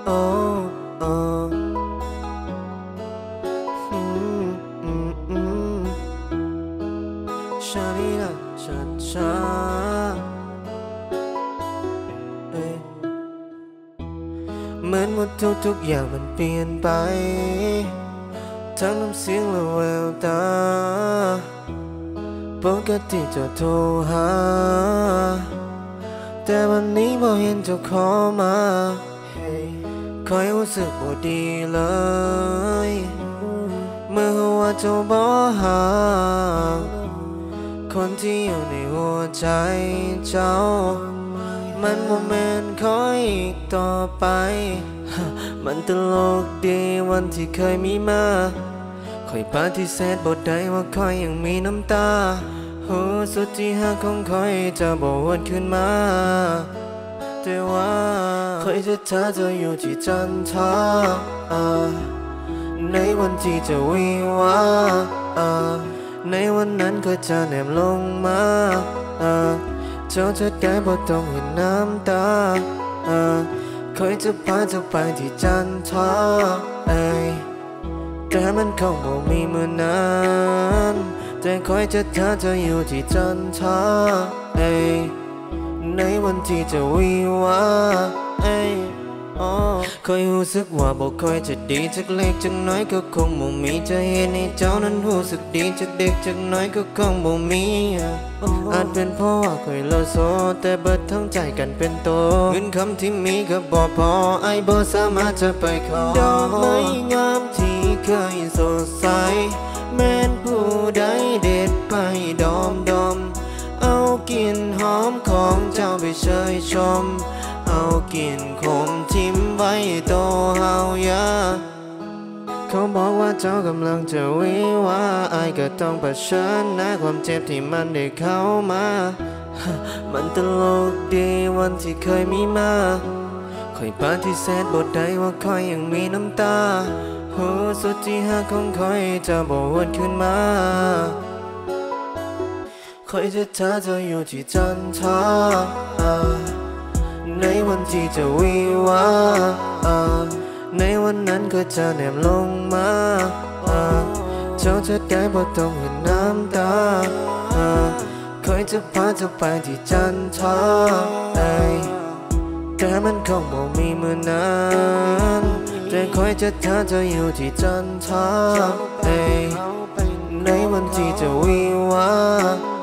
โอ้โอ้อืมอืมอืมชาลีลาชาเอ้ยเหมือนว่าทุกอย่างมันเปลี่ยนไปทั้งน้ำเสียงและแววตาปกติจะโทรหาแต่วันนี้บ่เห็นเจ้าขอมาคอยรู้สึกบ่ดีเลยเมื่อว่าเจ้าบ่หาคนที่อยู่ในหัวใจเจ้ามันบ่แม่นคอยอีกต่อไปมันตลกดีวันที่เคยมีมาคอยปฏิเสธบ่ได้ว่าคอยยังมีน้ำตาหูสุดที่หักของคอยจะบ่วนขึ้นมาแต่ว่าคอยจะเธอจะอยู่ที่จันทราในวันที่จะวิวาในวันนั้นก็จะแนบลงมาเจ้าจะได้บ่ต้องเห็นน้ำตาคอยจะพาเจ้าไปที่จันทราแต่มันคงบ่มีเมื่อนั้นแต่คอยจะเธอจะอยู่ที่จันทราในวันที่จะวิวาคอยรู้สึกว่าบ่ค่อยจะดีจากเล็กจากน้อยก็คงบ่มีจะเห็นให้เจ้านั้นรู้สึกดีจากเด็กจากน้อยก็คงบ่มีอาจเป็นเพราะว่าคอยโลโซแต่เบิดทั้งใจกันเป็นโตเงินคำที่มีก็บ่พอไอ้บ่สามารถจะไปขอดอกไม้งามที่เคยสดใสแม้นผู้ใดเด็ดไปดอมเอากลิ่นหอมของเจ้าไปเชยชมเอากลิ่นขมทิ้มไว้โตเฮายาเขาบอกว่าเจ้ากำลังจะวิวาอายก็ต้องเผชิญหน้าความเจ็บที่มันได้เข้ามามันตลกดีวันที่เคยมีมาคอยปฏิเสธบ่ได้ว่าคอยยังมีน้ำตาหูสุดที่หักของคอยจะบ่วนขึ้นมาคอยจะเธอจะอยู่ที่จันทราในวันที่จะวิวาในวันนั้นก็จะแนบลงมาเจ้าจะได้บ่ต้องเห็นน้ำตาคอยจะพาเจ้าไปที่จันทราแต่มันคงบ่มีเมื่อนั้นแต่คอยจะเธอจะอยู่ที่จันทราในวันที่จะวิวา